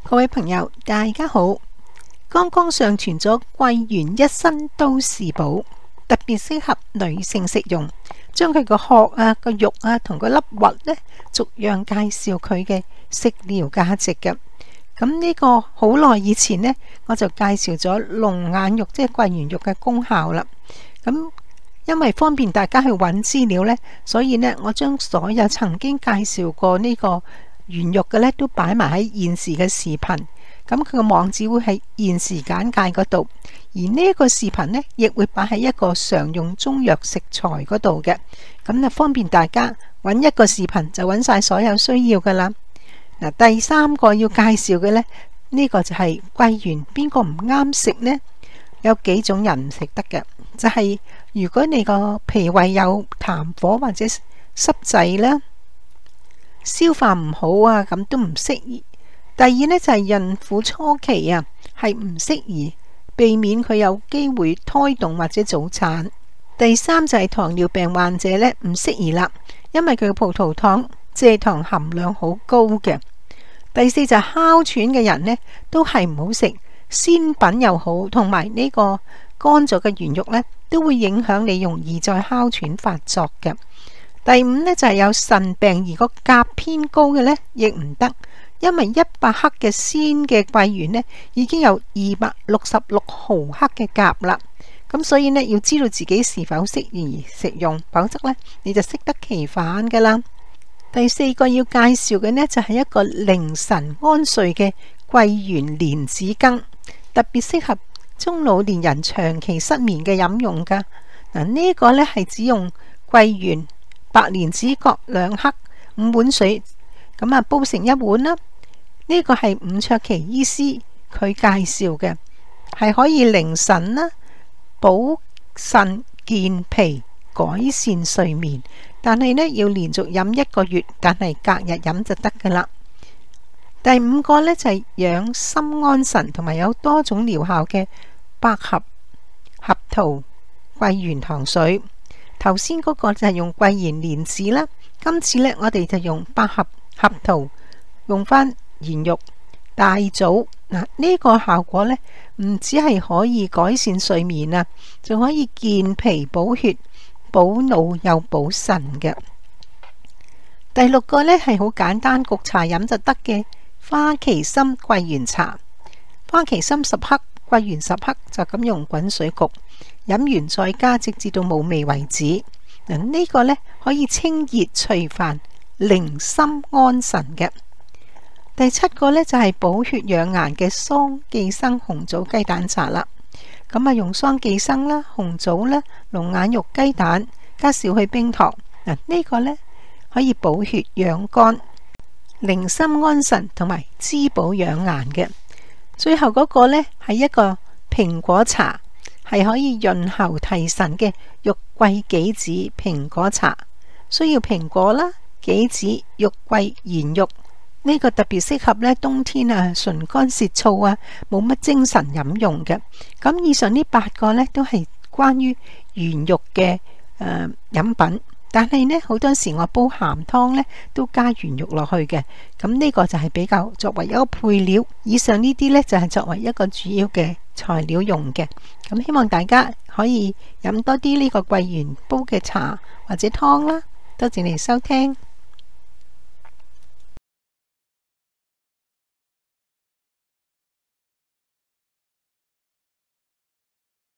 各位朋友，大家好。剛剛上傳咗桂圓一身都是寶，特別適合女性食用。將佢個殼啊、個肉啊同個粒核呢，逐樣介紹佢嘅食療價值嘅。咁呢個好耐以前呢，我就介紹咗龍眼肉，即係桂圓肉嘅功效啦。咁因為方便大家去揾資料呢，所以呢，我將所有曾經介紹過呢個圓肉嘅呢，都擺埋喺現時嘅視頻。咁佢個網址會喺現時簡介嗰度，而呢一個視頻呢，亦會擺喺一個常用中藥食材嗰度嘅。咁就方便大家揾一個視頻就揾晒所有需要噶啦。嗱，第三個要介紹嘅呢，呢個就係桂圓，邊個唔啱食呢？有幾種人唔食得嘅，就係如果你個脾胃有痰火或者濕滯啦，消化唔好啊，咁都唔適宜。第二呢，就係孕婦初期啊，係唔適宜，避免佢有機會胎動或者早產。第三就係糖尿病患者呢，唔適宜啦，因為佢嘅葡萄糖、蔗糖含量好高嘅。第四就係哮喘嘅人呢，都係唔好食鮮品又好，同埋呢個乾咗嘅圓肉呢，都會影響你容易再哮喘發作嘅。第五呢，就係有腎病而個鉀偏高嘅呢，亦唔得。因為100克嘅鮮嘅桂圓呢，已經有266毫克嘅鉀啦，咁所以呢，要知道自己是否適宜食用，否則呢，你就適得其反噶啦。第四個要介紹嘅呢，就係一個凌晨安睡嘅桂圓蓮子羹，特別適合中老年人長期失眠嘅飲用噶。嗱，呢個呢，係只用桂圓、白蓮子各2克，5碗水。咁啊，煲成1碗啦。呢個係伍卓琪醫師佢介紹嘅，係可以凌晨啦，補腎健脾、改善睡眠。但係呢，要連續飲1個月，但係隔日飲就得噶啦。第5個呢，就係養心安神，同埋有多種療效嘅百合、合桃、桂圓糖水。頭先嗰個就係用桂圓蓮子啦，今次呢，我哋就用百合、合桃，用翻圓肉、大棗。嗱，呢個效果呢，唔只係可以改善睡眠啊，仲可以健脾補血、補腦又補腎嘅。第6個呢，係好簡單，焗茶飲就得嘅花旗參桂圓茶。花旗參10克，桂圓10克，就咁用滾水焗，飲完再加，直至到冇味為止。嗱，呢個呢，可以清熱除煩、寧心安神嘅。第7個呢，就係補血養顏嘅桑寄生紅棗雞蛋茶啦。咁啊，用桑寄生啦、紅棗啦、龍眼肉、雞蛋加少許冰糖。嗱，呢個呢，可以補血養肝、寧心安神同埋滋補養顏嘅。最後嗰個呢，係一個蘋果茶，係可以潤喉提神嘅玉桂杞子蘋果茶。需要蘋果啦、杞子、玉桂、圓肉。呢個特別適合呢冬天啊，唇乾舌燥啊，冇乜精神飲用嘅。咁以上呢8個呢，都係關於圓肉嘅飲品，但係呢，好多時我煲鹹湯呢，都加圓肉落去嘅。咁呢個就係比較作為一個配料。以上呢啲呢，就係作為一個主要嘅材料用嘅。咁希望大家可以飲多啲呢個桂圓煲嘅茶或者湯啦。多謝你收聽。